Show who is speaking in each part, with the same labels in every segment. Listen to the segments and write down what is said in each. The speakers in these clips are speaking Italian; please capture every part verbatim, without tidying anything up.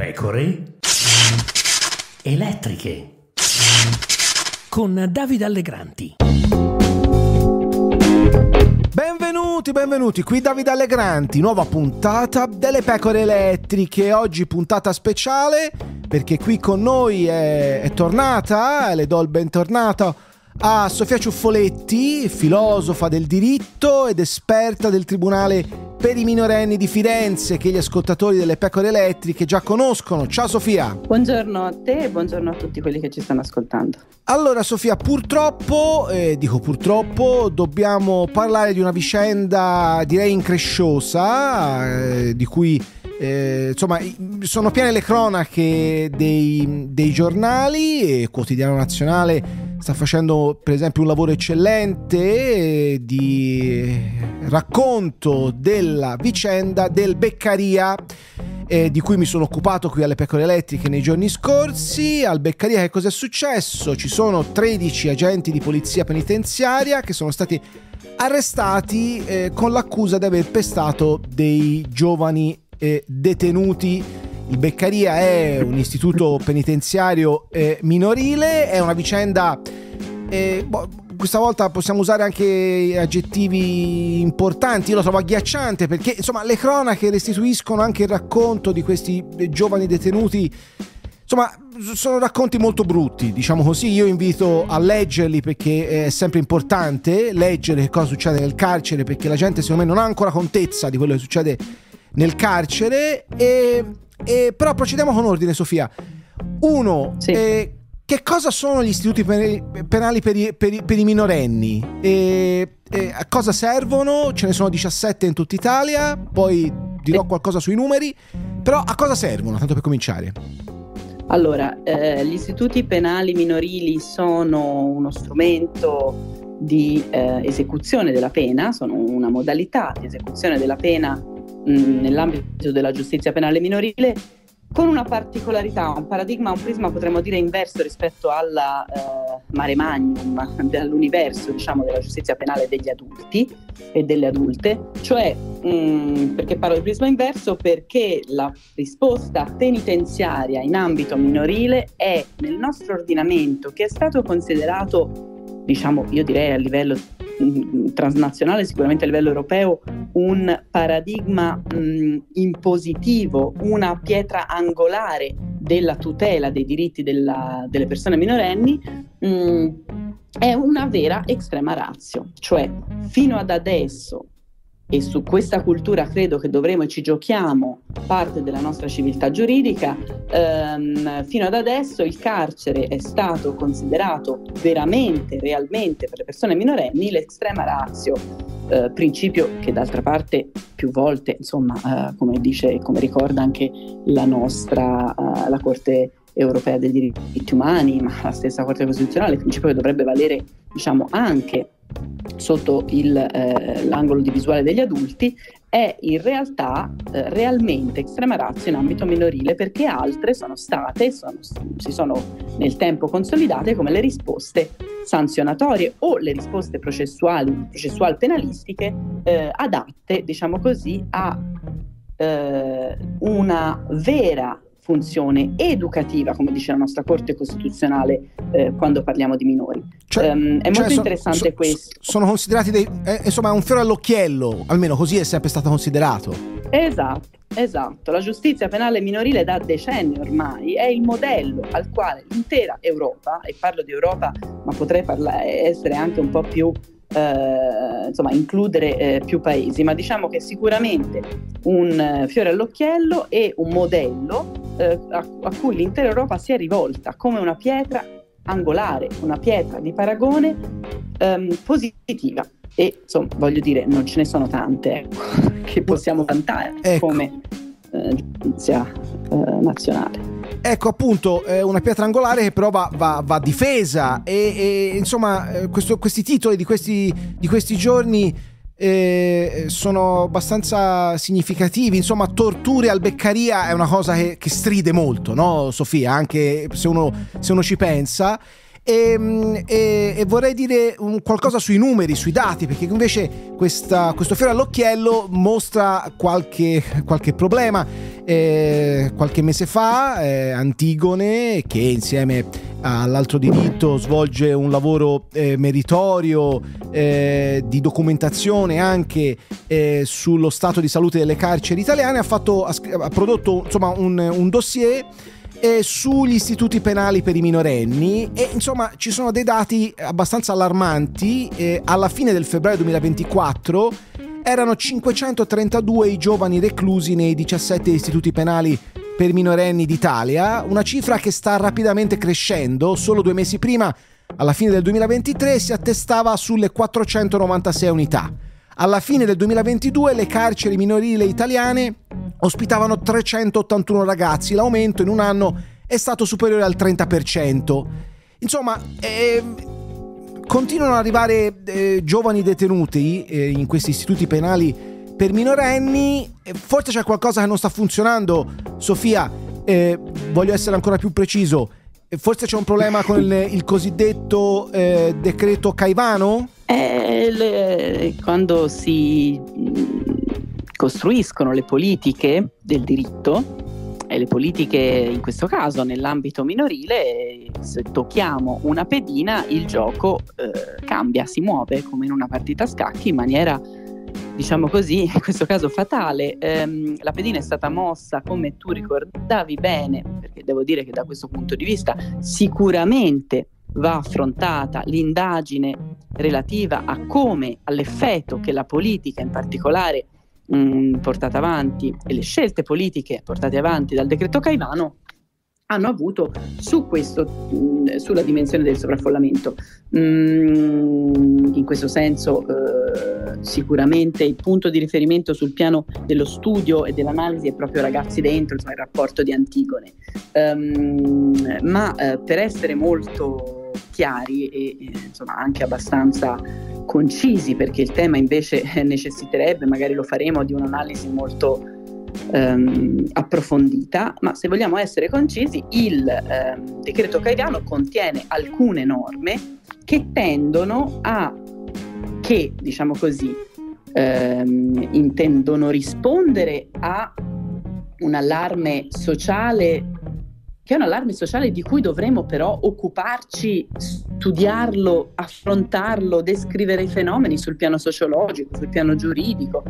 Speaker 1: Pecore elettriche con Davide Allegranti.
Speaker 2: Benvenuti, benvenuti, qui Davide Allegranti, nuova puntata delle Pecore elettriche. Oggi puntata speciale perché qui con noi è, è tornata, le do il bentornato a Sofia Ciuffoletti, filosofa del diritto ed esperta del Tribunale per i minorenni di Firenze, che gli ascoltatori delle Pecore elettriche già conoscono. Ciao Sofia.
Speaker 3: Buongiorno a te e buongiorno a tutti quelli che ci stanno ascoltando.
Speaker 2: Allora Sofia, purtroppo, eh, dico purtroppo, dobbiamo parlare di una vicenda direi incresciosa, eh, di cui eh, insomma sono piene le cronache dei, dei giornali. Il Quotidiano Nazionale sta facendo per esempio un lavoro eccellente di racconto della vicenda del Beccaria, eh, di cui mi sono occupato qui alle Pecore elettriche nei giorni scorsi. Al Beccaria che cosa è successo? Ci sono tredici agenti di polizia penitenziaria che sono stati arrestati eh, con l'accusa di aver pestato dei giovani eh, detenuti. Il Beccaria è un istituto penitenziario eh, minorile, è una vicenda, eh, boh, questa volta possiamo usare anche aggettivi importanti, io lo trovo agghiacciante perché insomma le cronache restituiscono anche il racconto di questi giovani detenuti, insomma sono racconti molto brutti, diciamo così. Io invito a leggerli perché è sempre importante leggere che cosa succede nel carcere, perché la gente secondo me non ha ancora contezza di quello che succede nel carcere. E Eh, però procediamo con ordine, Sofia. Uno,
Speaker 3: sì.
Speaker 2: eh, che cosa sono gli istituti penali per i, per i, per i minorenni? Eh, eh, a cosa servono? Ce ne sono diciassette in tutta Italia, poi dirò qualcosa sui numeri, però a cosa servono, tanto per cominciare?
Speaker 3: Allora, eh, gli istituti penali minorili sono uno strumento di eh, esecuzione della pena, sono una modalità di esecuzione della pena nell'ambito della giustizia penale minorile, con una particolarità, un paradigma, un prisma potremmo dire inverso rispetto alla eh, mare magnum dell'universo, diciamo, della giustizia penale degli adulti e delle adulte, cioè mh, perché parlo di prisma inverso? Perché la risposta penitenziaria in ambito minorile è nel nostro ordinamento, che è stato considerato, diciamo, io direi a livello transnazionale, sicuramente a livello europeo, un paradigma mh, impositivo, una pietra angolare della tutela dei diritti della, delle persone minorenni, mh, è una vera extrema ratio, cioè fino ad adesso, e su questa cultura credo che dovremo e ci giochiamo parte della nostra civiltà giuridica, ehm, fino ad adesso il carcere è stato considerato veramente, realmente per le persone minorenni l'extrema ratio, eh, principio che d'altra parte più volte, insomma, eh, come dice, come ricorda anche la nostra, eh, la Corte Europea dei Diritti Umani, ma la stessa Corte Costituzionale, il principio che dovrebbe valere, diciamo, anche sotto il, eh, l'angolo di visuale degli adulti, è in realtà eh, realmente extrema ratio in ambito minorile, perché altre sono state, sono, si sono nel tempo consolidate come le risposte sanzionatorie o le risposte processuali, processual penalistiche eh, adatte, diciamo così, a eh, una vera funzione educativa, come dice la nostra Corte Costituzionale, eh, quando parliamo di minori.
Speaker 2: Cioè,
Speaker 3: um, è
Speaker 2: cioè
Speaker 3: molto
Speaker 2: so,
Speaker 3: interessante
Speaker 2: so,
Speaker 3: questo.
Speaker 2: Sono considerati dei, eh, insomma, un fiore all'occhiello, almeno così è sempre stato considerato.
Speaker 3: Esatto, esatto. La giustizia penale minorile da decenni ormai è il modello al quale l'intera Europa, e parlo di Europa, ma potrei parlare, essere anche un po' più Eh, insomma includere eh, più paesi, ma diciamo che sicuramente un eh, fiore all'occhiello e un modello eh, a, a cui l'intera Europa si è rivolta come una pietra angolare, una pietra di paragone ehm, positiva. E insomma, voglio dire, non ce ne sono tante, ecco, che possiamo vantare, ecco, come eh, giustizia eh, nazionale.
Speaker 2: Ecco, appunto, eh, una pietra angolare che però va, va, va difesa e, e insomma eh, questo, questi titoli di questi, di questi giorni eh, sono abbastanza significativi. Insomma, torture al Beccaria è una cosa che, che stride molto, no Sofia? Anche se uno, se uno ci pensa. E, e, e vorrei dire un, qualcosa sui numeri, sui dati, perché invece questa, questo fiore all'occhiello mostra qualche, qualche problema. Eh, qualche mese fa eh, Antigone, che insieme all'altro diritto svolge un lavoro eh, meritorio eh, di documentazione anche eh, sullo stato di salute delle carceri italiane, ha, fatto, ha, ha prodotto insomma un, un dossier eh, sugli istituti penali per i minorenni, e insomma ci sono dei dati abbastanza allarmanti. Eh, alla fine del febbraio duemilaventiquattro erano cinquecentotrentadue i giovani reclusi nei diciassette istituti penali per minorenni d'Italia, una cifra che sta rapidamente crescendo. Solo due mesi prima, alla fine del duemilaventitré, si attestava sulle quattrocentonovantasei unità. Alla fine del duemilaventidue le carceri minorili italiane ospitavano trecentottantuno ragazzi, l'aumento in un anno è stato superiore al trenta per cento. Insomma, eh, continuano ad arrivare eh, giovani detenuti eh, in questi istituti penali per minorenni. Forse c'è qualcosa che non sta funzionando, Sofia. Eh, voglio essere ancora più preciso. Forse c'è un problema con il, il cosiddetto eh, decreto Caivano?
Speaker 3: Eh, le, quando si costruiscono le politiche del diritto, e le politiche in questo caso nell'ambito minorile, se tocchiamo una pedina il gioco eh, cambia, si muove come in una partita a scacchi in maniera, diciamo così, in questo caso fatale. Ehm, la pedina è stata mossa, come tu ricordavi bene, perché devo dire che da questo punto di vista sicuramente va affrontata l'indagine relativa a come, all'effetto che la politica in particolare mh, portata avanti e le scelte politiche portate avanti dal decreto Caivano hanno avuto su questo, mh, sulla dimensione del sovraffollamento. Mm, in questo senso eh, sicuramente il punto di riferimento sul piano dello studio e dell'analisi è proprio Ragazzi Dentro, insomma, il rapporto di Antigone. Um, ma eh, per essere molto chiari e, e insomma anche abbastanza concisi, perché il tema invece necessiterebbe, magari lo faremo, di un'analisi molto Um, approfondita, ma se vogliamo essere concisi, il um, decreto Caivano contiene alcune norme che tendono a, che diciamo così, um, intendono rispondere a un allarme sociale, che è un allarme sociale di cui dovremo però occuparci, studiarlo, affrontarlo, descrivere i fenomeni sul piano sociologico, sul piano giuridico,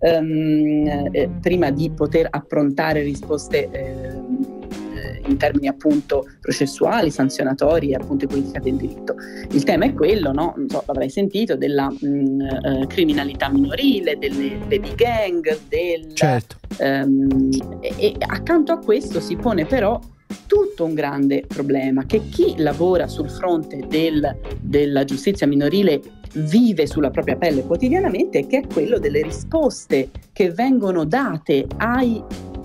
Speaker 3: ehm, eh, prima di poter approntare risposte eh, in termini appunto processuali, sanzionatori e appunto di politica del diritto. Il tema è quello, no? Non so, l'avrai sentito, della mh, eh, criminalità minorile, delle baby gang, del,
Speaker 2: certo.
Speaker 3: ehm, e, e accanto a questo si pone però tutto un grande problema che chi lavora sul fronte del, della giustizia minorile vive sulla propria pelle quotidianamente, che è quello delle risposte che vengono date ai,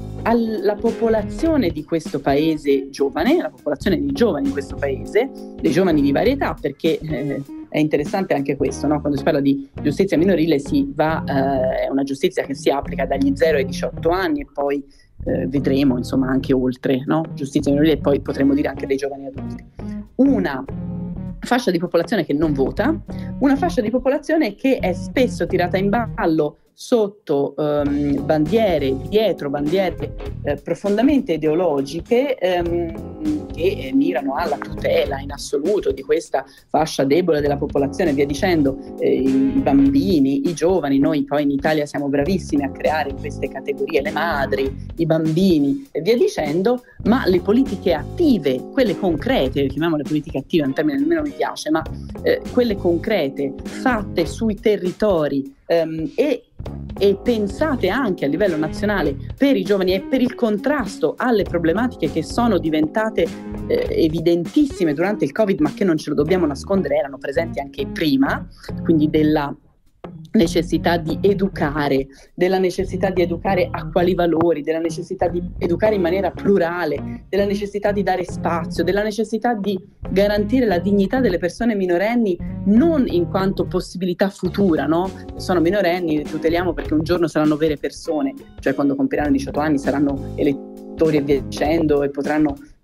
Speaker 3: alla popolazione di questo paese giovane, la popolazione di giovani in questo paese, dei giovani di varia età, perché eh, è interessante anche questo, no? Quando si parla di giustizia minorile si va, eh, è una giustizia che si applica dagli zero ai diciotto anni e poi Eh, vedremo insomma anche oltre, no? Giustizia minorile, e poi potremmo dire anche dei giovani adulti. Una fascia di popolazione che non vota, una fascia di popolazione che è spesso tirata in ballo sotto um, bandiere, dietro bandiere eh, profondamente ideologiche ehm, che eh, mirano alla tutela in assoluto di questa fascia debole della popolazione, via dicendo, eh, i bambini, i giovani. Noi poi in Italia siamo bravissimi a creare in queste categorie le madri, i bambini e via dicendo, ma le politiche attive, quelle concrete, chiamiamole politiche attive, un termine nemmeno mi piace, ma eh, quelle concrete fatte sui territori ehm, e e pensate anche a livello nazionale per i giovani e per il contrasto alle problematiche che sono diventate eh, evidentissime durante il Covid, ma che non ce lo dobbiamo nascondere, erano presenti anche prima, quindi della necessità di educare, della necessità di educare a quali valori, della necessità di educare in maniera plurale, della necessità di dare spazio, della necessità di garantire la dignità delle persone minorenni non in quanto possibilità futura, no? Sono minorenni, li tuteliamo perché un giorno saranno vere persone, cioè quando compiranno diciotto anni saranno elettori e via dicendo e potranno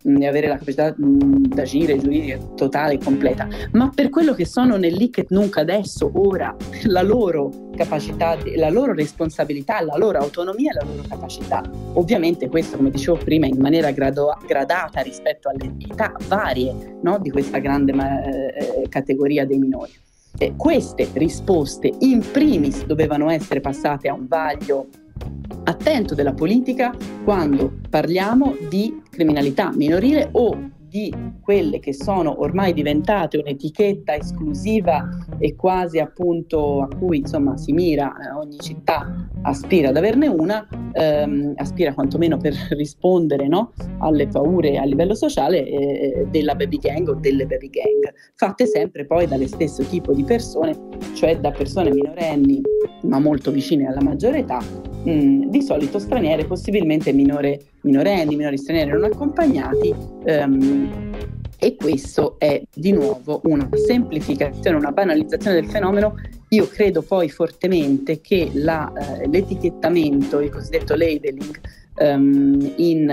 Speaker 3: di avere la capacità mh, d'agire giuridica totale e completa, ma per quello che sono nel lì che nunc adesso, ora, la loro capacità, la loro responsabilità, la loro autonomia e la loro capacità. Ovviamente questo, come dicevo prima, in maniera grado- gradata rispetto alle età varie, no, di questa grande eh, categoria dei minori. Eh, queste risposte in primis dovevano essere passate a un vaglio attento della politica quando parliamo di criminalità minorile o di quelle che sono ormai diventate un'etichetta esclusiva e quasi appunto a cui insomma si mira, eh, ogni città aspira ad averne una, ehm, aspira quantomeno per rispondere, no, alle paure a livello sociale eh, della baby gang o delle baby gang, fatte sempre poi dallo stesso tipo di persone, cioè da persone minorenni ma molto vicine alla maggiore età, mh, di solito straniere, possibilmente minore, minorenni, minori stranieri non accompagnati, ehm, e questo è di nuovo una semplificazione, una banalizzazione del fenomeno. Io credo poi fortemente che la, eh, l'etichettamento, il cosiddetto labeling, um, in,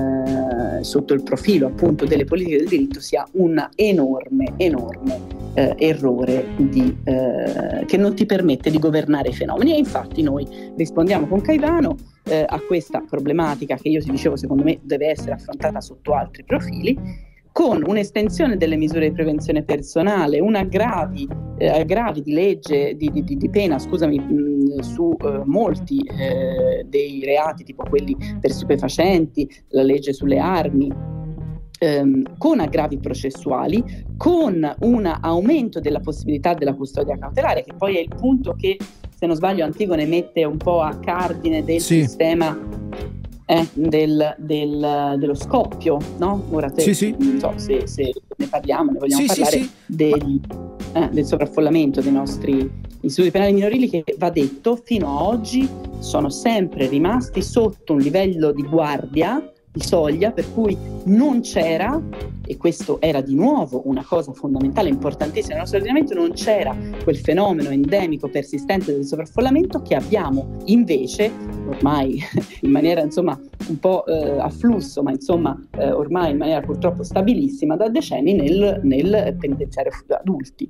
Speaker 3: eh, sotto il profilo appunto delle politiche del diritto sia un enorme, enorme eh, errore di, eh, che non ti permette di governare i fenomeni. E infatti noi rispondiamo con Caivano eh, a questa problematica che io ti dicevo, secondo me deve essere affrontata sotto altri profili, con un'estensione delle misure di prevenzione personale, un aggravi, eh, aggravi di legge, di, di, di pena, scusami, mh, su eh, molti eh, dei reati, tipo quelli per stupefacenti, la legge sulle armi, ehm, con aggravi processuali, con un aumento della possibilità della custodia cautelare, che poi è il punto che, se non sbaglio, Antigone mette un po' a cardine del sì. sistema Eh, del, del, dello scoppio, no? Ora te,
Speaker 2: sì, sì.
Speaker 3: non so se, se ne parliamo, ne vogliamo
Speaker 2: sì,
Speaker 3: parlare,
Speaker 2: sì, sì.
Speaker 3: Del, eh, del sovraffollamento dei nostri istituti penali minorili, che va detto fino a oggi sono sempre rimasti sotto un livello di guardia, di soglia, per cui non c'era, e questo era di nuovo una cosa fondamentale, importantissima nel nostro ordinamento, non c'era quel fenomeno endemico persistente del sovraffollamento che abbiamo invece ormai in maniera insomma un po' eh, a flusso, ma insomma eh, ormai in maniera purtroppo stabilissima da decenni nel, nel penitenziario adulti.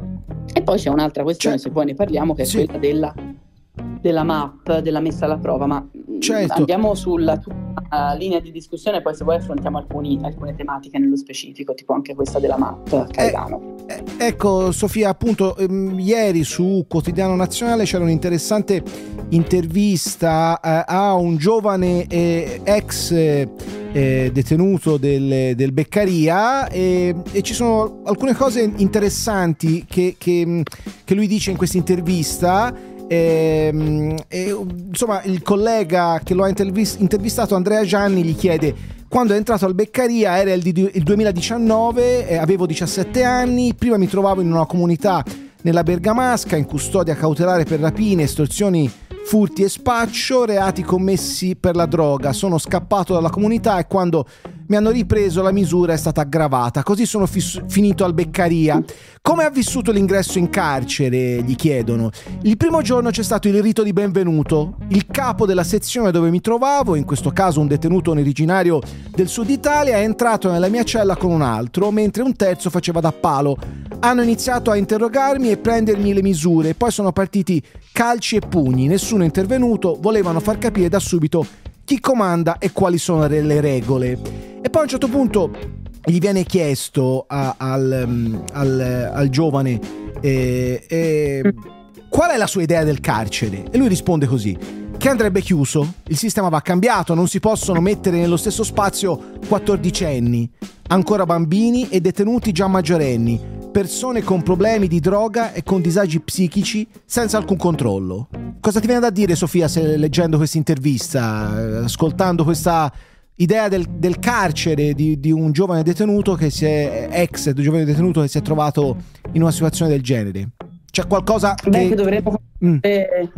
Speaker 3: E poi c'è un'altra questione, cioè, se poi ne parliamo, che è sì. quella della della M A P, della messa alla prova, ma certo. andiamo sulla tua linea di discussione, poi se vuoi affrontiamo alcuni, alcune tematiche nello specifico, tipo anche questa della M A P, Caivano.
Speaker 2: Eh, eh, ecco Sofia, appunto ehm, ieri su Quotidiano Nazionale c'era un'interessante intervista eh, a un giovane eh, ex eh, detenuto del, del Beccaria e, e ci sono alcune cose interessanti che, che, che lui dice in questa intervista. E, e, insomma, il collega che lo ha intervist- intervistato, Andrea Gianni, gli chiede: quando è entrato al Beccaria era il, di- il duemiladiciannove, eh, avevo diciassette anni, prima mi trovavo in una comunità nella Bergamasca in custodia cautelare per rapine, estorsioni, furti e spaccio, reati commessi per la droga. Sono scappato dalla comunità e quando mi hanno ripreso la misura è stata aggravata, così sono fiss- finito al Beccaria. Come ha vissuto l'ingresso in carcere? Gli chiedono. Il primo giorno c'è stato il rito di benvenuto. Il capo della sezione dove mi trovavo, in questo caso un detenuto originario del sud Italia, è entrato nella mia cella con un altro, mentre un terzo faceva da palo. Hanno iniziato a interrogarmi e prendermi le misure, poi sono partiti calci e pugni, nessuno è intervenuto, volevano far capire da subito chi comanda e quali sono le regole. E poi a un certo punto gli viene chiesto a, al, al, al giovane eh, eh, qual è la sua idea del carcere, e lui risponde così: che andrebbe chiuso, il sistema va cambiato, non si possono mettere nello stesso spazio quattordicenni, ancora bambini e detenuti già maggiorenni, persone con problemi di droga e con disagi psichici senza alcun controllo. Cosa ti viene da dire, Sofia, se leggendo questa intervista, ascoltando questa idea del, del carcere di, di un giovane detenuto che si è ex giovane detenuto che si è trovato in una situazione del genere? C'è qualcosa che,
Speaker 3: Beh, che dovremmo
Speaker 2: mm.
Speaker 3: eh,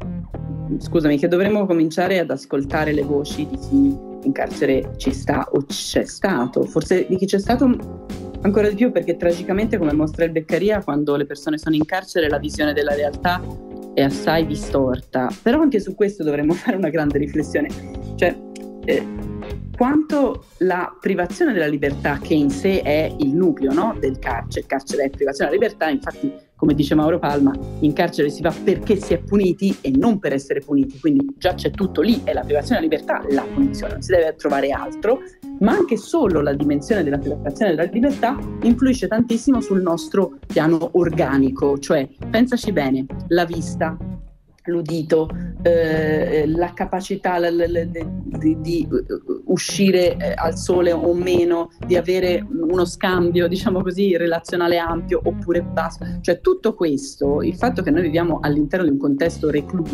Speaker 3: scusami che dovremmo cominciare ad ascoltare le voci di chi in carcere ci sta o c'è stato, forse di chi c'è stato ancora di più, perché tragicamente, come mostra il Beccaria, quando le persone sono in carcere la visione della realtà è assai distorta. Però anche su questo dovremmo fare una grande riflessione, cioè eh, quanto la privazione della libertà, che in sé è il nucleo, no, del carcere. Il carcere è privazione della libertà, infatti, come dice Mauro Palma, in carcere si va perché si è puniti e non per essere puniti, quindi già c'è tutto lì, è la privazione della libertà, la punizione, non si deve trovare altro. Ma anche solo la dimensione della privazione della libertà influisce tantissimo sul nostro piano organico, cioè pensaci bene, la vista, l'udito, eh, la capacità la, la, la, di, di uscire eh, al sole o meno, di avere uno scambio, diciamo così, relazionale ampio oppure basso, cioè tutto questo, il fatto che noi viviamo all'interno di un contesto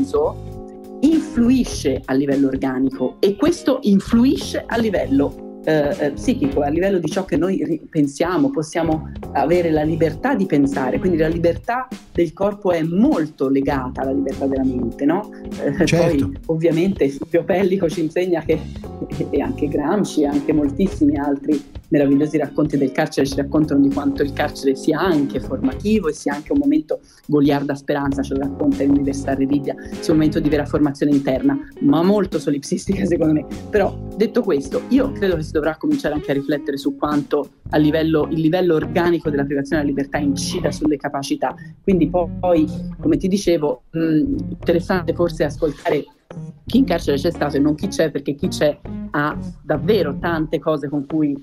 Speaker 3: recluso influisce a livello organico, e questo influisce a livello Eh, eh, psichico, a livello di ciò che noi pensiamo, possiamo avere la libertà di pensare, quindi la libertà del corpo è molto legata alla libertà della mente, no? Eh,
Speaker 2: certo.
Speaker 3: Poi ovviamente Silvio Pellico ci insegna che, e anche Gramsci e anche moltissimi altri meravigliosi racconti del carcere ci raccontano di quanto il carcere sia anche formativo e sia anche un momento, goliarda speranza ce lo racconta in Università Revidia, sia un momento di vera formazione interna, ma molto solipsistica secondo me. Però detto questo, io credo che si dovrà cominciare anche a riflettere su quanto a livello, il livello organico della privazione della libertà incida sulle capacità. Quindi poi, come ti dicevo, mh, interessante forse ascoltare chi in carcere c'è stato e non chi c'è, perché chi c'è ha davvero tante cose con cui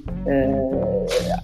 Speaker 3: eh,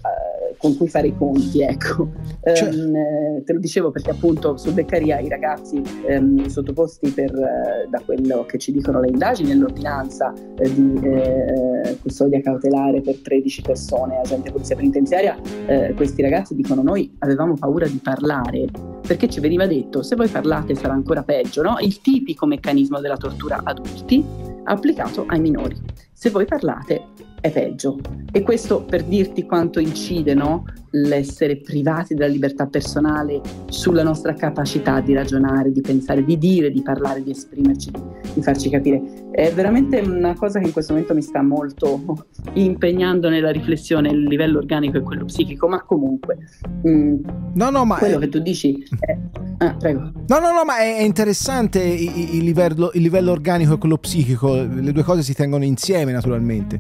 Speaker 3: con cui fare i conti, ecco. Cioè. Um, te lo dicevo perché appunto su Beccaria i ragazzi um, sottoposti per, uh, da quello che ci dicono le indagini e l'ordinanza uh, di uh, custodia cautelare per tredici persone, agenti di polizia penitenziaria, uh, questi ragazzi dicono: noi avevamo paura di parlare perché ci veniva detto se voi parlate sarà ancora peggio, no? Il tipico meccanismo della tortura adulti applicato ai minori. Se voi parlate è peggio. E questo per dirti quanto incide, no? L'essere privati della libertà personale sulla nostra capacità di ragionare, di pensare, di dire, di parlare, di esprimerci, di, di farci capire. È veramente una cosa che in questo momento mi sta molto impegnando nella riflessione, il livello organico e quello psichico, ma comunque mh,
Speaker 2: no, no, ma
Speaker 3: quello
Speaker 2: è...
Speaker 3: che tu dici è... ah, prego.
Speaker 2: No, no, no, ma è interessante il, il, livello, il livello organico e quello psichico, le due cose si tengono insieme naturalmente.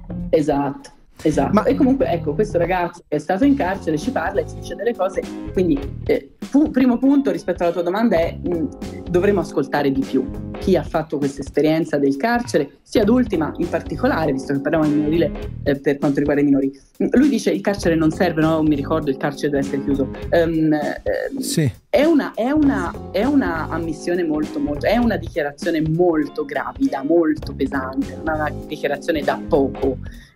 Speaker 3: Esatto, esatto. Ma... E comunque ecco, questo ragazzo che è stato in carcere ci parla e ci dice delle cose, quindi eh, pu- primo punto rispetto alla tua domanda è mh, dovremmo ascoltare di più chi ha fatto questa esperienza del carcere, sia adulti ma in particolare, visto che parliamo di minorile eh, per quanto riguarda i minori. Lui dice il carcere non serve, no? Mi ricordo il carcere deve essere chiuso. Um, eh,
Speaker 2: sì.
Speaker 3: È una, è, una, è una ammissione molto, molto, è una dichiarazione molto gravida, molto pesante, una dichiarazione da poco,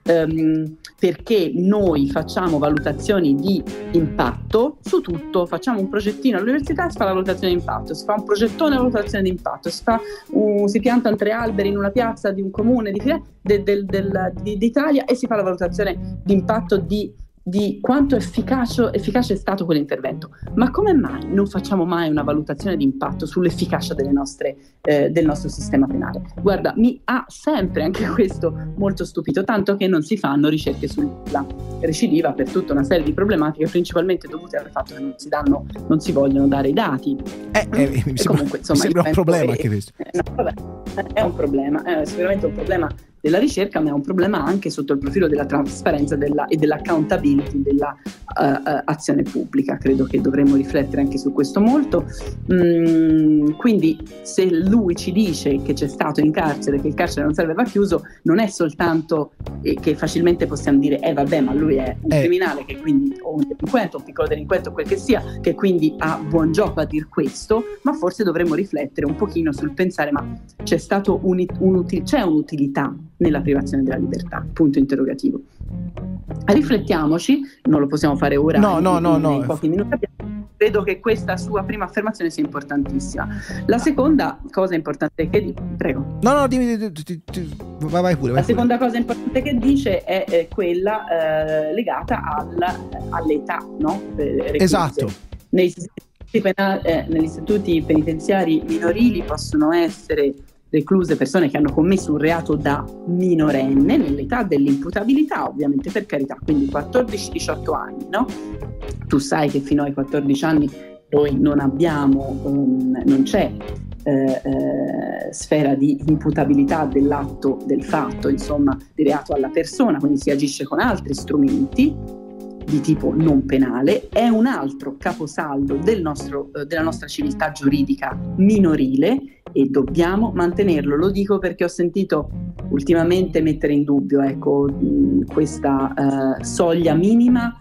Speaker 3: um, perché noi facciamo valutazioni di impatto su tutto, facciamo un progettino all'università, si fa la valutazione di impatto, si fa un progettone alla valutazione di impatto, si, fa un, si piantano tre alberi in una piazza di un comune di, de, de, de, de, d'Italia e si fa la valutazione di impatto di di quanto efficace, efficace è stato quell'intervento. Ma come mai non facciamo mai una valutazione di impatto sull'efficacia delle nostre, eh, del nostro sistema penale? Guarda, mi ha sempre anche questo molto stupito, tanto che non si fanno ricerche sulla recidiva per tutta una serie di problematiche, principalmente dovute al fatto che non si danno, non si vogliono dare i dati.
Speaker 2: Eh, eh, mi sembra, comunque, insomma, mi sembra un problema che, anche questo.
Speaker 3: Eh, no, vabbè, è un problema, è sicuramente un problema della ricerca, ma è un problema anche sotto il profilo della trasparenza della, e dell'accountability della uh, uh, azione pubblica. Credo che dovremmo riflettere anche su questo molto. Mm, quindi se lui ci dice che c'è stato in carcere, che il carcere non serve, va chiuso, non è soltanto eh, che facilmente possiamo dire eh vabbè, ma lui è un eh. criminale, che quindi, o un delinquente, un piccolo delinquente o quel che sia, che quindi ha buon gioco a dir questo, ma forse dovremmo riflettere un pochino sul pensare: ma c'è stato un, un util- c'è un'utilità nella privazione della libertà? Punto interrogativo. Riflettiamoci, non lo possiamo fare ora,
Speaker 2: no,
Speaker 3: in,
Speaker 2: no, no,
Speaker 3: in,
Speaker 2: no.
Speaker 3: in pochi minuti abbiamo. Credo che questa sua prima affermazione sia importantissima. La seconda cosa importante che dice, prego.
Speaker 2: No, no, dimmi, dimmi, dimmi, vai, vai pure. Vai
Speaker 3: La seconda pure. Cosa importante che dice è, è quella eh, legata al, all'età, no?
Speaker 2: Esatto.
Speaker 3: Nei istituti, penali, eh, negli istituti penitenziari minorili possono essere recluse persone che hanno commesso un reato da minorenne nell'età dell'imputabilità, ovviamente, per carità, quindi quattordici diciotto anni, no? Tu sai che fino ai quattordici anni noi non abbiamo, um, non c'è eh, eh, sfera di imputabilità dell'atto, del fatto, insomma, di reato alla persona, quindi si agisce con altri strumenti di tipo non penale, è un altro caposaldo del nostro, eh, della nostra civiltà giuridica minorile e dobbiamo mantenerlo. Lo dico perché ho sentito ultimamente mettere in dubbio, ecco, mh, questa eh, soglia minima,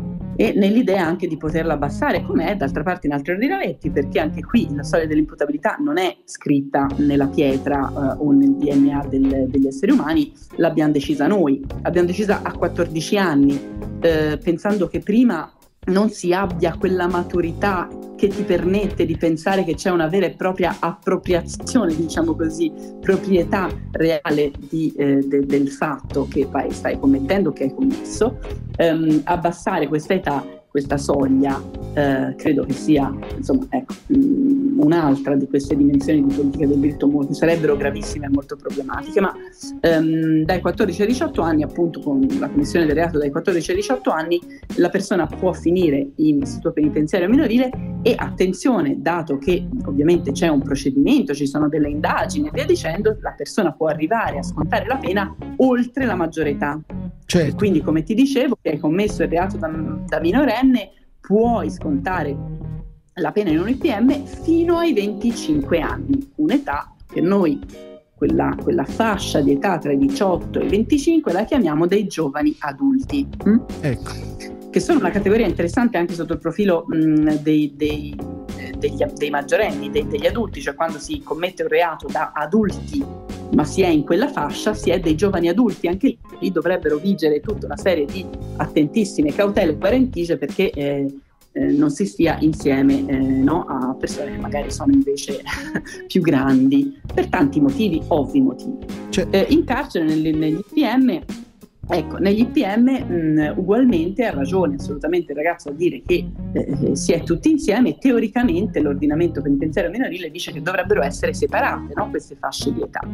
Speaker 3: e nell'idea anche di poterla abbassare, come è d'altra parte in altri ordinamenti, perché anche qui la soglia dell'imputabilità non è scritta nella pietra eh, o nel D N A del, degli esseri umani, l'abbiamo decisa noi, l'abbiamo decisa a quattordici anni, eh, pensando che prima non si abbia quella maturità che ti permette di pensare che c'è una vera e propria appropriazione, diciamo così, proprietà reale di, eh, de, del fatto che vai, stai commettendo, che hai commesso. Um, abbassare questa età, questa soglia, eh, credo che sia, insomma, ecco, mh, un'altra di queste dimensioni di politica del diritto che sarebbero gravissime e molto problematiche, ma um, dai quattordici ai diciotto anni, appunto con la commissione del reato dai quattordici ai diciotto anni, la persona può finire in istituto penitenziario minorile e, attenzione, dato che ovviamente c'è un procedimento, ci sono delle indagini e via dicendo, la persona può arrivare a scontare la pena oltre la maggiore età.
Speaker 2: Certo.
Speaker 3: Quindi, come ti dicevo, se hai commesso il reato da, da minorenne, puoi scontare la pena in un I P M fino ai venticinque anni, un'età che noi, quella, quella fascia di età tra i diciotto e i venticinque, la chiamiamo dei giovani adulti. Mm?
Speaker 2: Ecco.
Speaker 3: Che sono una categoria interessante anche sotto il profilo mh, dei, dei, degli, dei maggiorenni, dei, degli adulti, cioè quando si commette un reato da adulti ma si è in quella fascia, si è dei giovani adulti, anche lì dovrebbero vigere tutta una serie di attentissime cautele guarentigie perché eh, eh, non si stia insieme eh, no, a persone che magari sono invece più grandi, per tanti motivi, ovvi motivi. Cioè... Eh, in carcere, negli, negli I P M, ecco, negli I P M mh, ugualmente ha ragione assolutamente il ragazzo a dire che eh, si è tutti insieme, e teoricamente l'ordinamento penitenziario minorile dice che dovrebbero essere separate, no, queste fasce di età,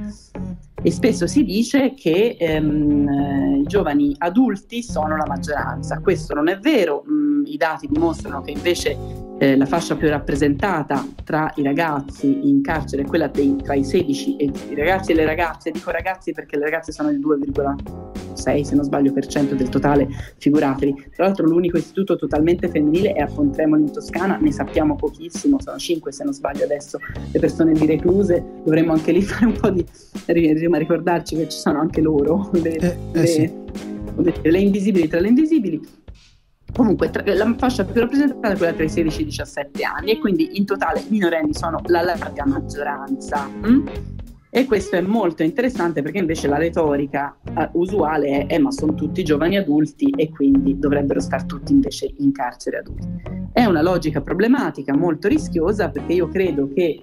Speaker 3: e spesso si dice che ehm, i giovani adulti sono la maggioranza. Questo non è vero, mh, i dati dimostrano che invece eh, la fascia più rappresentata tra i ragazzi in carcere è quella dei, tra i sedici e i ragazzi e le ragazze. Dico ragazzi perché le ragazze sono il due virgola sei, se non sbaglio, per cento del totale, figuratevi. Tra l'altro l'unico istituto totalmente femminile è a Pontremoli in Toscana, ne sappiamo pochissimo, sono cinque se non sbaglio adesso le persone lì recluse, dovremmo anche lì fare un po' di ricordarci che ci sono anche loro le, eh, eh, le, sì. le invisibili tra le invisibili. Comunque tra, la fascia più rappresentata è quella tra i sedici e i diciassette anni, e quindi in totale i minorenni sono la larga maggioranza. mm? E questo è molto interessante perché invece la retorica uh, usuale è eh, ma sono tutti giovani adulti e quindi dovrebbero star tutti invece in carcere adulti. È una logica problematica, molto rischiosa, perché io credo che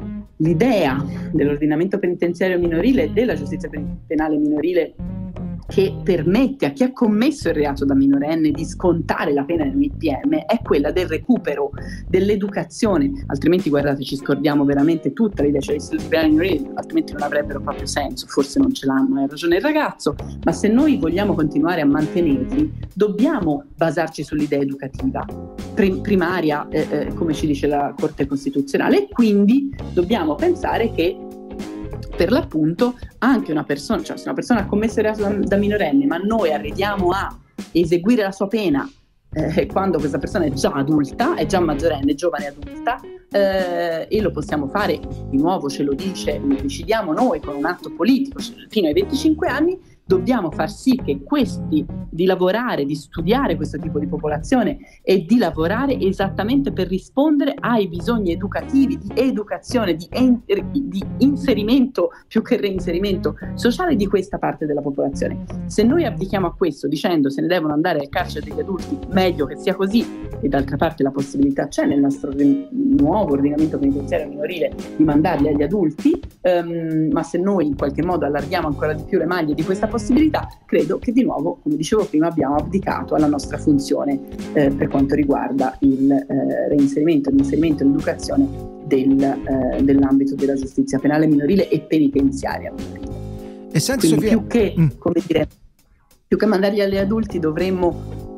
Speaker 3: l'idea dell'ordinamento penitenziario minorile e della giustizia penale minorile che permette a chi ha commesso il reato da minorenne di scontare la pena in un I P M è quella del recupero, dell'educazione, altrimenti guardate ci scordiamo veramente tutta l'idea, cioè gli istituti penali minorili altrimenti non avrebbero proprio senso, forse non ce l'hanno, hai ragione il ragazzo, ma se noi vogliamo continuare a mantenerli dobbiamo basarci sull'idea educativa prim- primaria, eh, eh, come ci dice la Corte Costituzionale, e quindi dobbiamo pensare che per l'appunto anche una persona, cioè se una persona ha commesso il reato da, da minorenne, ma noi arriviamo a eseguire la sua pena eh, quando questa persona è già adulta, è già maggiorenne, giovane adulta, eh, e lo possiamo fare, di nuovo ce lo dice, lo decidiamo noi con un atto politico, fino ai venticinque anni, dobbiamo far sì che questi, di lavorare, di studiare questo tipo di popolazione e di lavorare esattamente per rispondere ai bisogni educativi, di educazione, di, en- di inserimento più che reinserimento sociale di questa parte della popolazione. Se noi abdichiamo a questo dicendo se ne devono andare al carcere degli adulti, meglio che sia così, e d'altra parte la possibilità c'è nel nostro ri- nuovo ordinamento penitenziario minorile di mandarli agli adulti, um, ma se noi in qualche modo allarghiamo ancora di più le maglie di questa possibilità, credo che di nuovo, come dicevo prima, abbiamo abdicato alla nostra funzione eh, per quanto riguarda il eh, reinserimento, l'inserimento e l'educazione del, eh, dell'ambito della giustizia penale minorile e penitenziaria minorile.
Speaker 2: E senti,
Speaker 3: Quindi
Speaker 2: Sofia...
Speaker 3: più che,
Speaker 2: mm.
Speaker 3: come dire, più che mandarli agli adulti dovremmo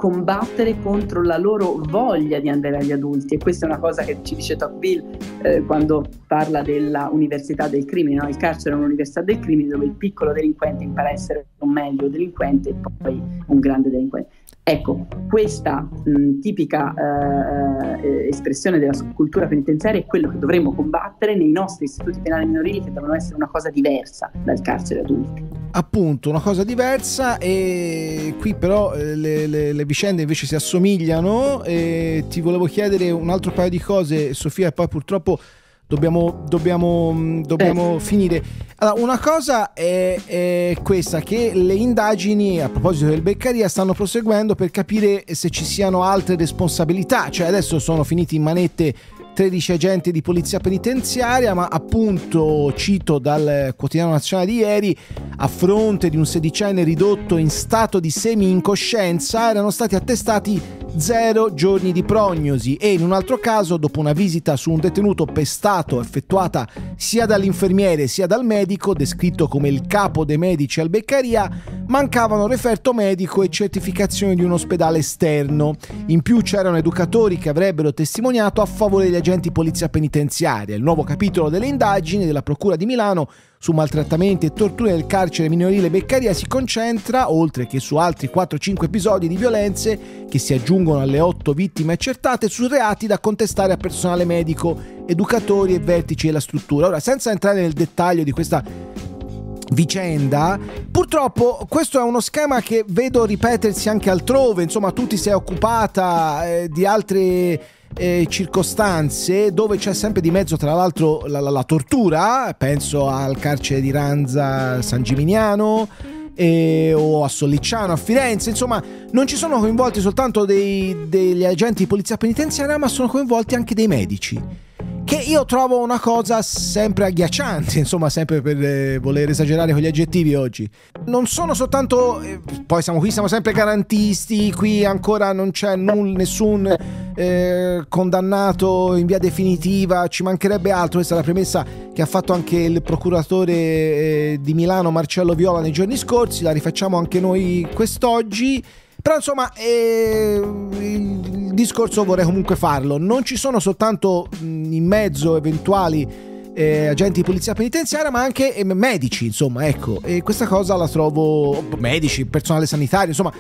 Speaker 3: combattere contro la loro voglia di andare agli adulti, e questa è una cosa che ci dice Tocqueville eh, quando parla della università del crimine, no? Il carcere è un'università del crimine dove il piccolo delinquente impara a essere un meglio delinquente e poi un grande delinquente. Ecco, questa mh, tipica eh, eh, espressione della cultura penitenziaria è quello che dovremmo combattere nei nostri istituti penali minorili, che devono essere una cosa diversa dal carcere adulti.
Speaker 2: Appunto, una cosa diversa, e qui però eh, le, le, le vicende invece si assomigliano, e ti volevo chiedere un altro paio di cose, Sofia, e poi purtroppo dobbiamo, dobbiamo, dobbiamo eh. finire. Allora, una cosa è, è questa, che le indagini a proposito del Beccaria stanno proseguendo per capire se ci siano altre responsabilità, cioè adesso sono finiti in manette tredici agenti di polizia penitenziaria, ma appunto, cito dal quotidiano nazionale di ieri, a fronte di un sedicenne ridotto in stato di semi-incoscienza erano stati attestati zero giorni di prognosi, e in un altro caso, dopo una visita su un detenuto pestato effettuata sia dall'infermiere sia dal medico, descritto come il capo dei medici al Beccaria, mancavano referto medico e certificazione di un ospedale esterno. In più c'erano educatori che avrebbero testimoniato a favore degli agenti di polizia penitenziaria. Il nuovo capitolo delle indagini della Procura di Milano su maltrattamenti e torture nel carcere minorile Beccaria si concentra, oltre che su altri quattro cinque episodi di violenze che si aggiungono alle otto vittime accertate, su reati da contestare a personale medico, educatori e vertici della struttura. Ora, senza entrare nel dettaglio di questa vicenda, purtroppo questo è uno schema che vedo ripetersi anche altrove. Insomma, tu ti sei occupata eh, di altre Eh, circostanze dove c'è sempre di mezzo, tra l'altro, la, la, la tortura. Penso al carcere di Ranza San Gimignano eh, o a Sollicciano a Firenze. Insomma, non ci sono coinvolti soltanto dei, degli agenti di polizia penitenziaria, ma sono coinvolti anche dei medici, che io trovo una cosa sempre agghiacciante, insomma, sempre per eh, voler esagerare con gli aggettivi oggi. Non sono soltanto, eh, poi siamo qui, siamo sempre garantisti, qui ancora non c'è null, nessun eh, condannato in via definitiva, ci mancherebbe altro, questa è la premessa che ha fatto anche il procuratore eh, di Milano Marcello Viola nei giorni scorsi, la rifacciamo anche noi quest'oggi. Però insomma eh, il discorso vorrei comunque farlo, non ci sono soltanto mh, in mezzo eventuali eh, agenti di polizia penitenziaria, ma anche eh, medici, insomma, ecco, e questa cosa la trovo, medici, personale sanitario, insomma,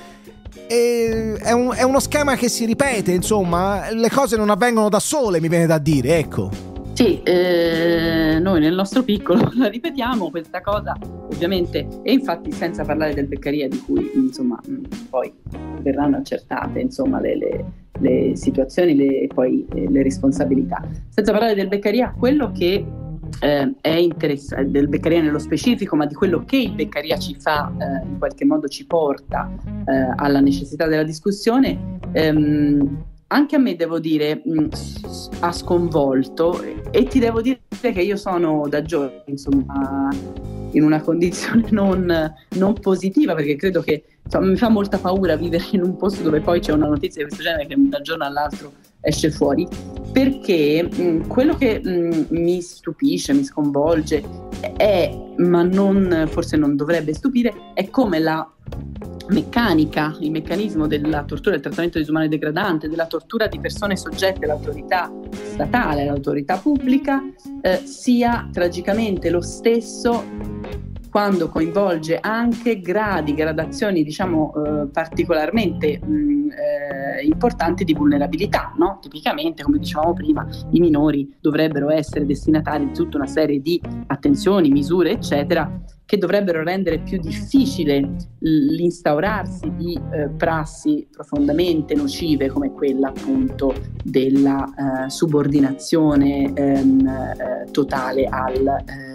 Speaker 2: eh, è, un, è uno schema che si ripete, insomma, le cose non avvengono da sole, mi viene da dire, ecco.
Speaker 3: Sì, eh, noi nel nostro piccolo la ripetiamo questa cosa, ovviamente, e infatti senza parlare del Beccaria, di cui insomma poi verranno accertate insomma le, le, le situazioni e poi eh, le responsabilità. Senza parlare del Beccaria, quello che eh, è interessante, del Beccaria nello specifico, ma di quello che il Beccaria ci fa, eh, in qualche modo ci porta eh, alla necessità della discussione, ehm, anche a me, devo dire, mh, ha sconvolto, e ti devo dire che io sono da giorni, insomma, in una condizione non, non positiva, perché credo che, insomma, mi fa molta paura vivere in un posto dove poi c'è una notizia di questo genere che da un giorno all'altro esce fuori, perché mh, quello che mh, mi stupisce, mi sconvolge è, ma non, forse non dovrebbe stupire, è come la meccanica, il meccanismo della tortura, del trattamento disumano e degradante, della tortura di persone soggette all'autorità statale, all'autorità pubblica, eh, sia tragicamente lo stesso quando coinvolge anche gradi, gradazioni, diciamo, eh, particolarmente mh, eh, importanti di vulnerabilità, no? Tipicamente, come dicevamo prima, i minori dovrebbero essere destinatari di tutta una serie di attenzioni, misure, eccetera, che dovrebbero rendere più difficile l'instaurarsi di eh, prassi profondamente nocive, come quella appunto della eh, subordinazione ehm, eh, totale al,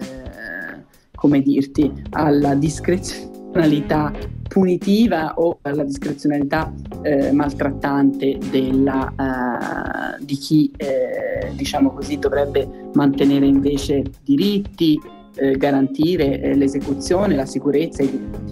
Speaker 3: eh, come dirti, alla discrezionalità punitiva o alla discrezionalità eh, maltrattante della, uh, di chi eh, diciamo così dovrebbe mantenere invece diritti, Eh, garantire eh, l'esecuzione, la sicurezza, i diritti.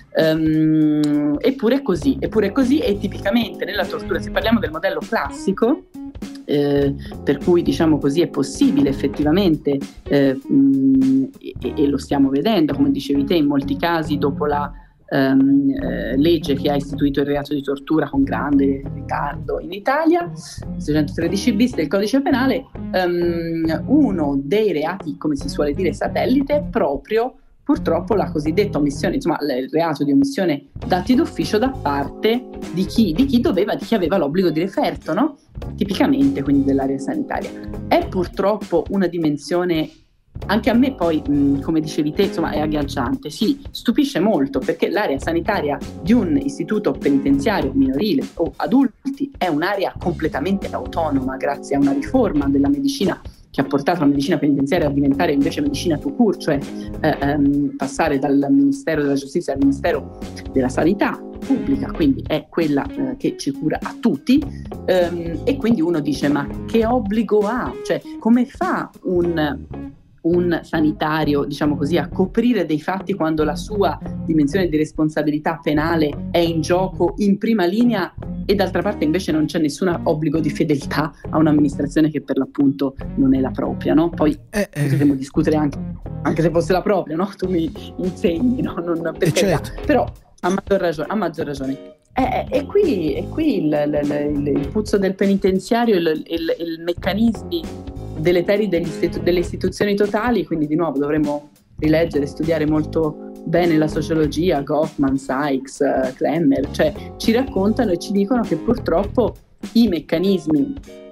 Speaker 3: Um, eppure è così, eppure è così, e tipicamente nella tortura, se parliamo del modello classico, eh, per cui diciamo così è possibile effettivamente, eh, mh, e, e lo stiamo vedendo, come dicevi te, in molti casi dopo la ehm, eh, legge che ha istituito il reato di tortura con grande ritardo in Italia, seicentotredici bis del codice penale, ehm, uno dei reati, come si suole dire, satellite, proprio purtroppo la cosiddetta omissione, insomma il reato di omissione d'atti d'ufficio da parte di chi, di chi doveva, di chi aveva l'obbligo di referto, no? Tipicamente quindi dell'area sanitaria. È purtroppo una dimensione, anche a me poi, mh, come dicevi te, insomma è agganciante, sì, stupisce molto, perché l'area sanitaria di un istituto penitenziario minorile o adulti è un'area completamente autonoma grazie a una riforma della medicina che ha portato la medicina penitenziaria a diventare invece medicina tout court, cioè eh, ehm, passare dal Ministero della Giustizia al Ministero della Sanità Pubblica, quindi è quella eh, che ci cura a tutti, ehm, e quindi uno dice: ma che obbligo ha? Cioè, come fa un, un sanitario, diciamo così, a coprire dei fatti quando la sua dimensione di responsabilità penale è in gioco in prima linea, e d'altra parte invece non c'è nessun obbligo di fedeltà a un'amministrazione che per l'appunto non è la propria, no? Poi
Speaker 2: eh, eh.
Speaker 3: potremmo discutere anche, anche se fosse la propria, no? Tu mi insegni, no? Non per
Speaker 2: eh,
Speaker 3: carità,
Speaker 2: certo.
Speaker 3: però a maggior ragione, a maggior ragione. Eh, e qui, e qui il, il, il, il puzzo del penitenziario, il, il, il meccanismi deleteri degli istitu- delle istituzioni totali, quindi di nuovo dovremmo rileggere, studiare molto bene la sociologia, Goffman, Sykes, uh, Klemmer, cioè ci raccontano e ci dicono che purtroppo i meccanismi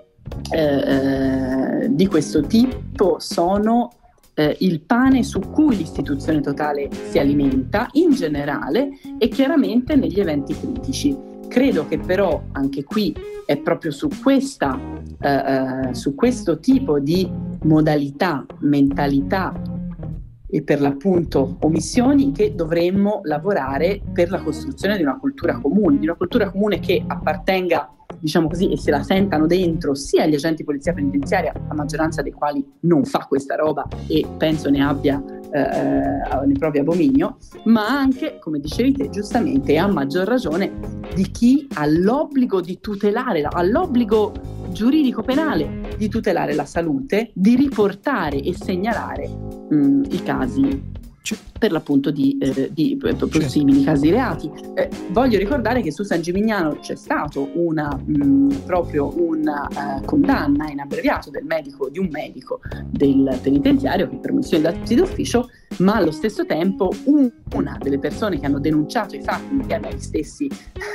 Speaker 3: eh, di questo tipo sono eh, il pane su cui l'istituzione totale si alimenta in generale e chiaramente negli eventi critici. Credo che però anche qui è proprio su questa eh, su questo tipo di modalità, mentalità e per l'appunto omissioni che dovremmo lavorare per la costruzione di una cultura comune, di una cultura comune che appartenga, diciamo così, e se la sentano dentro sia gli agenti di polizia penitenziaria, la maggioranza dei quali non fa questa roba e penso ne abbia eh, nei propri abominio, ma anche, come dicevi te giustamente, e a maggior ragione di chi ha l'obbligo di tutelare, ha l'obbligo giuridico penale di tutelare la salute, di riportare e segnalare mh, i casi per l'appunto di, eh, di possibili casi di reati. Eh, voglio ricordare che su San Gimignano c'è stato una mh, proprio una uh, condanna in abbreviato del medico, di un medico del penitenziario che per omissione d'atti d'ufficio, ma allo stesso tempo un, una delle persone che hanno denunciato i fatti insieme agli stessi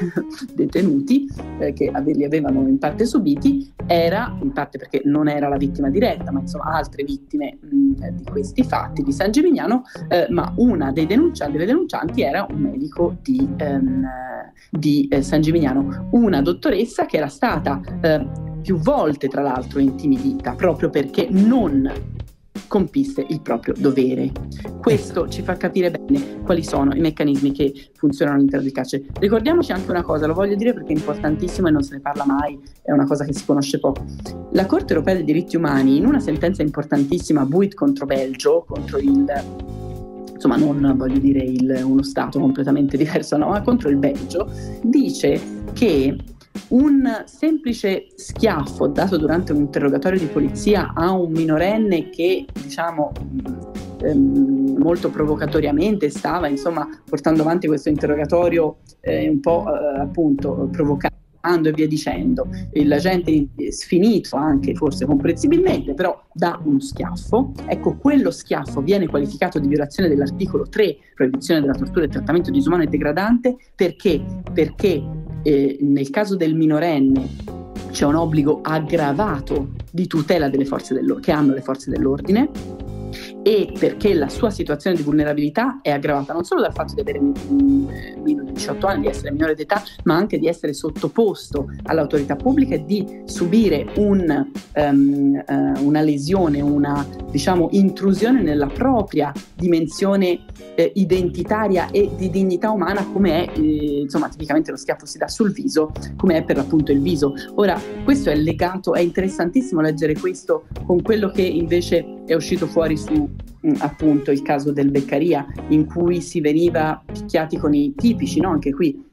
Speaker 3: detenuti eh, che li avevano in parte subiti, era in parte perché non era la vittima diretta, ma insomma altre vittime mh, di questi fatti di San Gimignano, eh, ma una dei denuncianti, delle denuncianti era un medico di, ehm, di eh, San Gimignano, una dottoressa che era stata eh, più volte tra l'altro intimidita proprio perché non compisse il proprio dovere. Questo ci fa capire bene quali sono i meccanismi che funzionano all'interno del carcere. Ricordiamoci anche una cosa, lo voglio dire perché è importantissimo e non se ne parla mai, è una cosa che si conosce poco. La Corte Europea dei Diritti Umani, in una sentenza importantissima, Buit contro Belgio, contro il insomma non voglio dire il, uno stato completamente diverso, no, ma contro il Belgio, dice che un semplice schiaffo dato durante un interrogatorio di polizia a un minorenne che, diciamo, ehm, molto provocatoriamente stava, insomma, portando avanti questo interrogatorio eh, un po' eh, appunto provocante e via dicendo, l'agente sfinito anche forse comprensibilmente, però dà uno schiaffo, ecco, quello schiaffo viene qualificato di violazione dell'articolo tre, proibizione della tortura e trattamento disumano e degradante, perché perché eh, nel caso del minorenne c'è un obbligo aggravato di tutela delle forze dell'ordine, che hanno le forze dell'ordine, e perché la sua situazione di vulnerabilità è aggravata non solo dal fatto di avere meno di diciotto anni, di essere minore d'età, ma anche di essere sottoposto all'autorità pubblica e di subire un, um, uh, una lesione, una, diciamo, intrusione nella propria dimensione eh, identitaria e di dignità umana, come è, eh, insomma, tipicamente lo schiaffo si dà sul viso, come è per l'appunto il viso. Ora, questo è legato, è interessantissimo leggere questo con quello che invece è uscito fuori su mh, appunto il caso del Beccaria, in cui si veniva picchiati con i tipici, no? Anche qui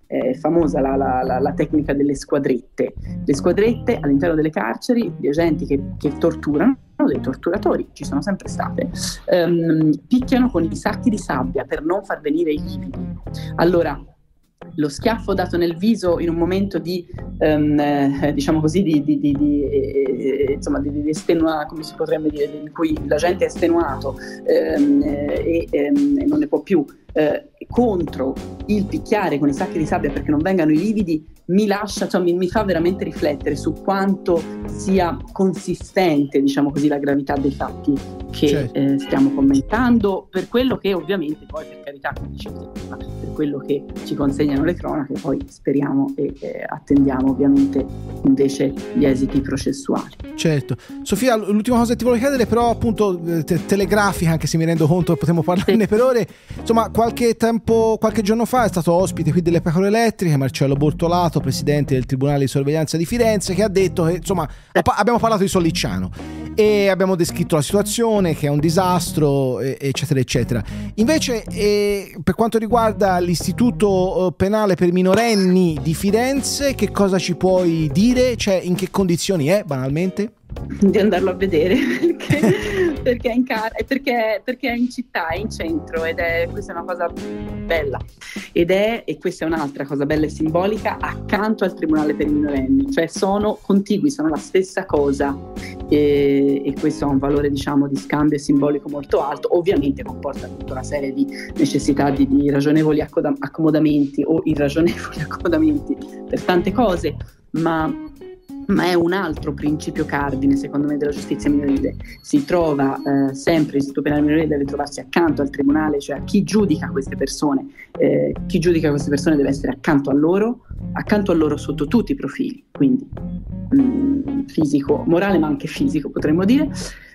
Speaker 3: è famosa la, la, la, la tecnica delle squadrette. Le squadrette all'interno delle carceri di agenti che, che torturano, dei torturatori, ci sono sempre state, um, picchiano con i sacchi di sabbia per non far venire i lividi. Allora, lo schiaffo dato nel viso in un momento di, um, eh, diciamo così, di, di, di, di, eh, insomma, di, di estenua, come si potrebbe dire, in cui la gente è estenuato ehm, eh, e, ehm, e non ne può più, eh, contro il picchiare con i sacchi di sabbia perché non vengano i lividi, mi lascia, cioè, mi, mi fa veramente riflettere su quanto sia consistente, diciamo così, la gravità dei fatti che certo. eh, stiamo commentando, per quello che ovviamente poi, per carità, come dicevo prima, per quello che ci consegnano le cronache, poi speriamo e eh, attendiamo ovviamente invece gli esiti processuali.
Speaker 2: Certo. Sofia, l'ultima cosa che ti volevo chiedere, però appunto te- telegrafica, anche se mi rendo conto che potremmo parlarne sì. per ore, insomma, qualche tempo, qualche giorno fa è stato ospite qui delle Pecore Elettriche Marcello Bortolato, presidente del Tribunale di Sorveglianza di Firenze, che ha detto che insomma abbiamo parlato di Sollicciano e abbiamo descritto la situazione che è un disastro, eccetera eccetera. Invece eh, per quanto riguarda l'Istituto Penale per minorenni di Firenze, che cosa ci puoi dire? Cioè, in che condizioni è, banalmente?
Speaker 3: Di andarlo a vedere perché, perché, è in car- perché, perché è in città, è in centro, ed è, questa è una cosa bella, ed è, e questa è un'altra cosa bella e simbolica, accanto al Tribunale per i minorenni, cioè sono contigui, sono la stessa cosa, e, e questo ha un valore, diciamo, di scambio simbolico molto alto. Ovviamente comporta tutta una serie di necessità di, di ragionevoli accoda- accomodamenti o irragionevoli accomodamenti per tante cose, ma ma è un altro principio cardine, secondo me, della giustizia minorile. Si trova eh, sempre, l'Istituto Penale Minorile deve trovarsi accanto al tribunale, cioè a chi giudica queste persone. Eh, chi giudica queste persone deve essere accanto a loro, accanto a loro sotto tutti i profili, quindi mh, fisico, morale, ma anche fisico, potremmo dire.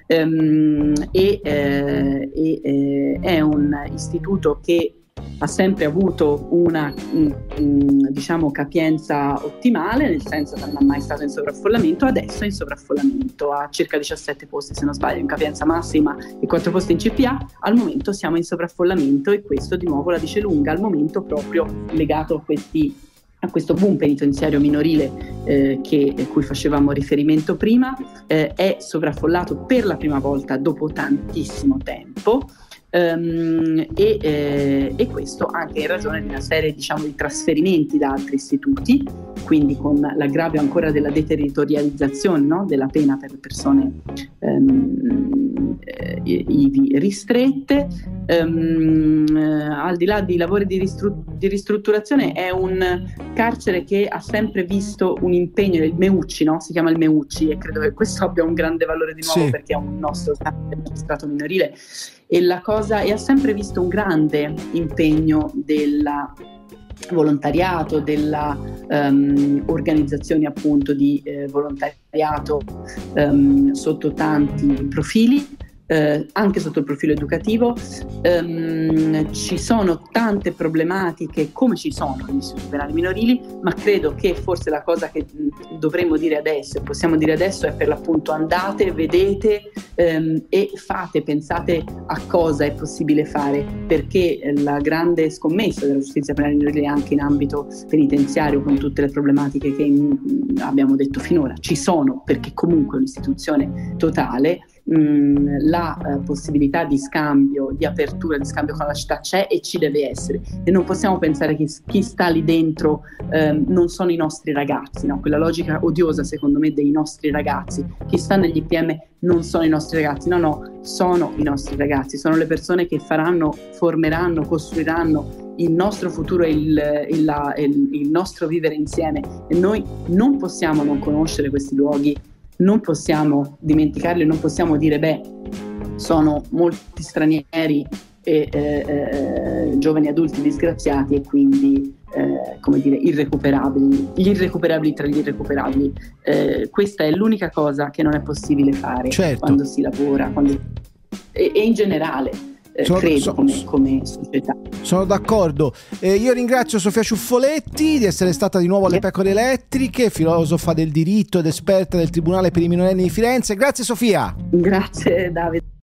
Speaker 3: Um, e, eh, e eh, è un istituto che ha sempre avuto una mh, diciamo capienza ottimale, nel senso che non è mai stato in sovraffollamento. Adesso è in sovraffollamento, ha circa diciassette posti, se non sbaglio, in capienza massima e quattro posti in C P A. Al momento siamo in sovraffollamento e questo di nuovo la dice lunga, al momento proprio legato a questi a questo boom penitenziario minorile eh, che, a cui facevamo riferimento prima. Eh, è sovraffollato per la prima volta dopo tantissimo tempo. Um, e, eh, e questo anche in ragione di una serie, diciamo, di trasferimenti da altri istituti, quindi con l'aggravio ancora della deterritorializzazione, no? della pena per le persone um, eh, ivi ristrette. Um, eh, al di là di lavori di, ristru- di ristrutturazione, è un carcere che ha sempre visto un impegno, il Meucci, no? Si chiama il Meucci, e credo che questo abbia un grande valore di nuovo, sì. perché è un nostro magistrato minorile. E la cosa, e ha sempre visto un grande impegno del volontariato, della um, organizzazione appunto di eh, volontariato um, sotto tanti profili. Eh, anche sotto il profilo educativo. Um, ci sono tante problematiche, come ci sono negli istituti penali minorili, ma credo che forse la cosa che mh, dovremmo dire adesso, possiamo dire adesso, è per l'appunto andate, vedete um, e fate, pensate a cosa è possibile fare, perché la grande scommessa della giustizia penale minorile anche in ambito penitenziario, con tutte le problematiche che mh, abbiamo detto finora, ci sono, perché comunque è un'istituzione totale. Mm, la eh, possibilità di scambio, di apertura, di scambio con la città c'è e ci deve essere, e non possiamo pensare che chi sta lì dentro eh, non sono i nostri ragazzi, no? Quella logica odiosa, secondo me, dei nostri ragazzi, chi sta negli I P M non sono i nostri ragazzi, no no, sono i nostri ragazzi, sono le persone che faranno, formeranno, costruiranno il nostro futuro e il, il, la, il, il nostro vivere insieme, e noi non possiamo non conoscere questi luoghi, non possiamo dimenticarli, non possiamo dire beh, sono molti stranieri e eh, eh, giovani adulti disgraziati e quindi eh, come dire irrecuperabili, gli irrecuperabili tra gli irrecuperabili. Eh, questa è l'unica cosa che non è possibile fare, certo. quando si lavora, quando... e, e in generale. Eh, sono, credo so, come, come società.
Speaker 2: Sono d'accordo. Eh, io ringrazio Sofia Ciuffoletti di essere stata di nuovo alle Pecore Elettriche, filosofa del diritto ed esperta del Tribunale per i minorenni di Firenze. Grazie Sofia.
Speaker 3: Grazie Davide.